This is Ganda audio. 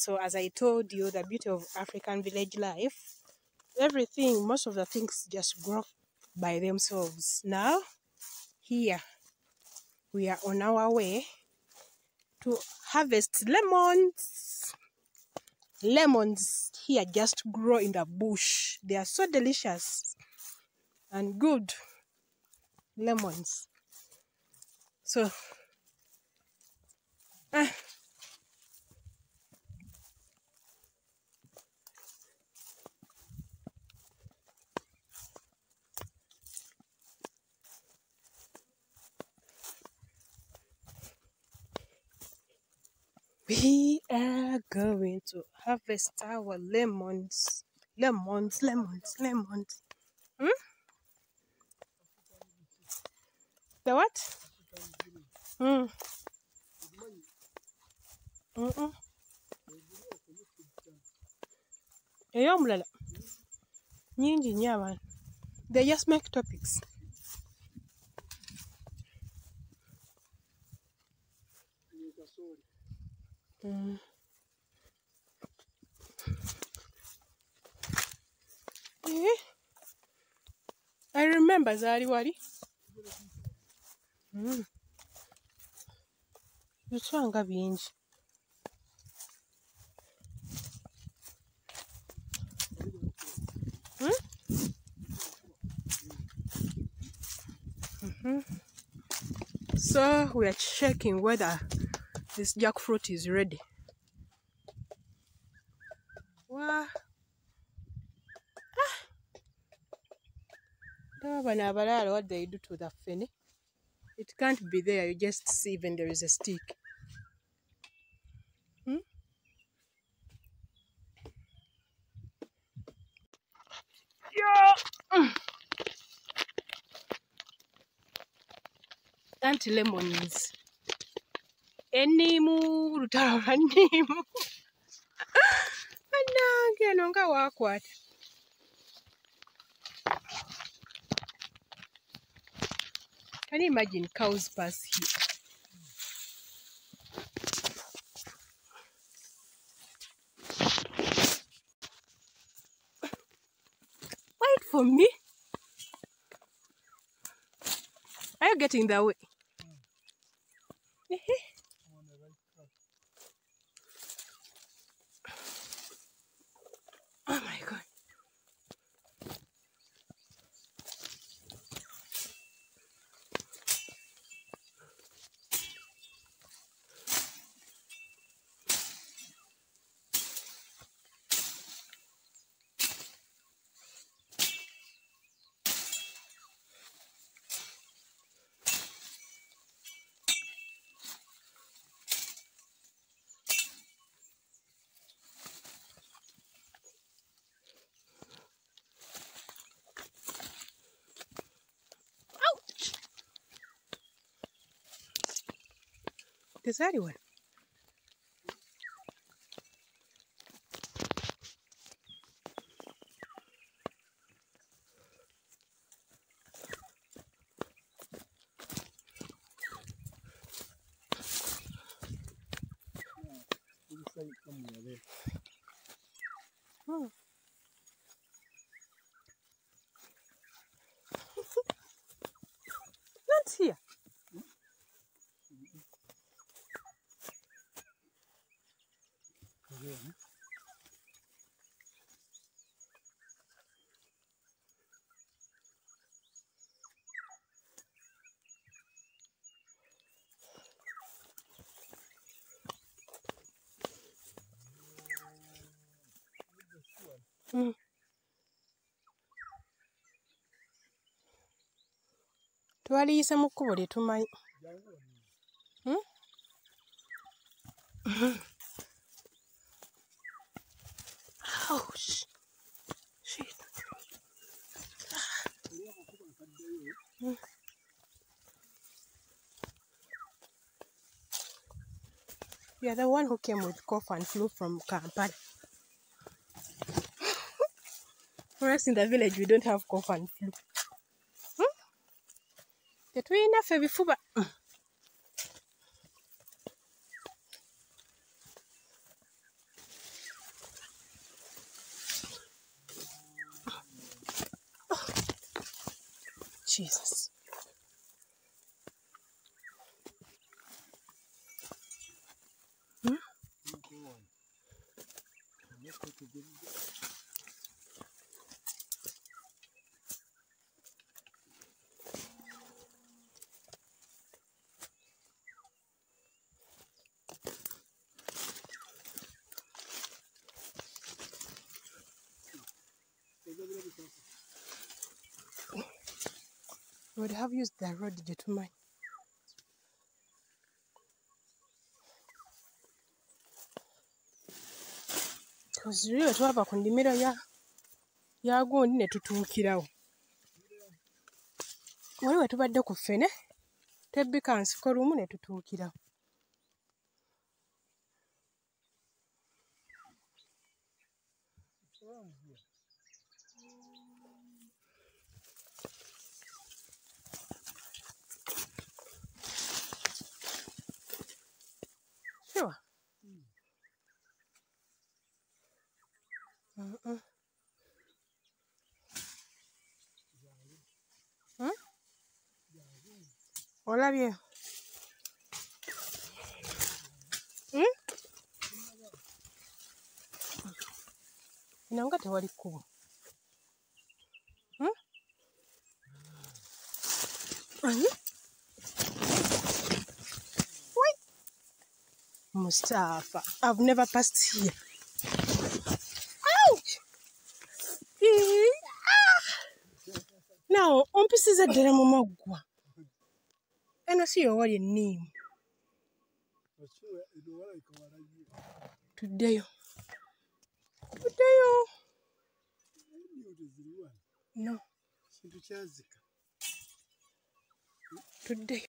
So as I told you, the beauty of African village life, most of the things just grow by themselves. Now, here, we are on our way to harvest lemons. Lemons here just grow in the bush. They are so delicious and good lemons. So, we are going to harvest our lemons. Lemons. Hmm? The what? Mm. Ey'omulala nyingi nnyo abantu. They just make topics. I remember zaali wali. Biswanga bingi. So we are checking whether this jackfruit is ready. Wow. What they do to the fene. It can't be there. You just see when there is a stick. Yeah. Anti-lemons. Enimu lutalo lwa nniimu. Annange eno nga waakwata. Can you imagine cows pass here? Wait for me. Are you getting that way? Oh my God. There's anyone. Not here. Twaliyise mu kkubo lye tumanyi. Ouch. Shit. You are the one who came with cough and flu from Kampala. For us in the village, we don't have cough and flu. Tetulina ffe bifuba. Jesus. Would have used the road to mine. Because really to have a condimera ya gondi ne tutuukirawo. Waliwo tubadde ku ffene tebbika nsiko lumu ne tutuukirawo. Sure. Olabye? Nanga tewali kkubo. Wait. Mustafa, I've never passed here. Ouch! Now, ompisiza ddala mu maggwa. Eno si yowali enniimu. Tuddeyo. Tuddeyo. No. Tuddeyo.